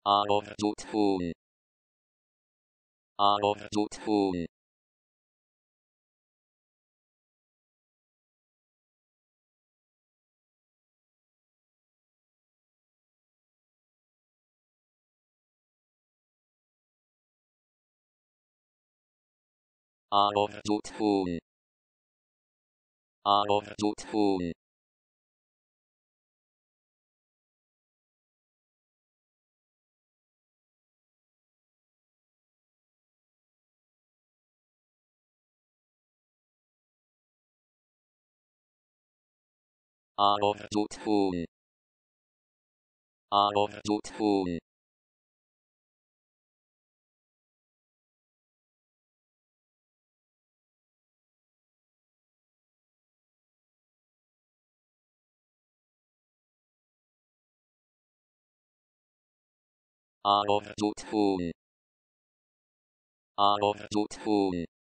out of the tune, out of the tune, out of the tune, out of the tune, out of the tune, out of the tune, out of the tune, out of the tune.